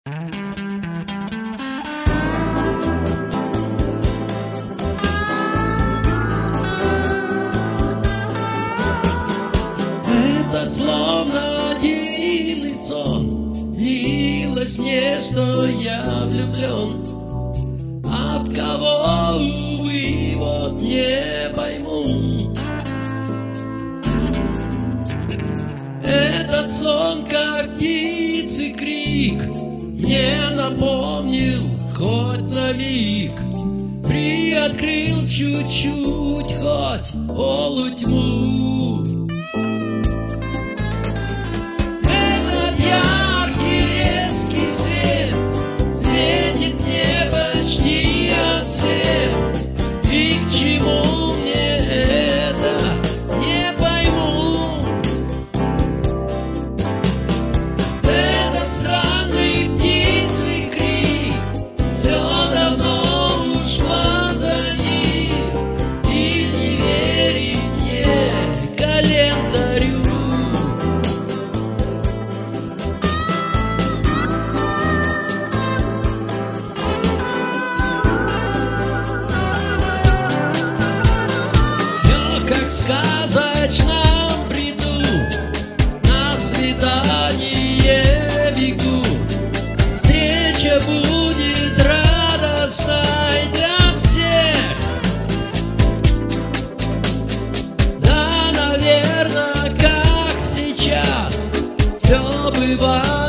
Это словно дивный сон, снилось мне, что я влюблен. Об кого, увы, вот не пойму. Этот сон, как птицы крик, мне напомнил хоть на миг. Приоткрыл чуть-чуть хоть полутьму. Этот яркий резкий свет светит мне почти от след. И к чему мне это, не пойму. Этот странный птичий крик все давно уж позади. И не верит мне календарю. Как в сказочном бреду на свидание бегу. Встреча будет радостной для всех. Да, наверное, как сейчас все бывает.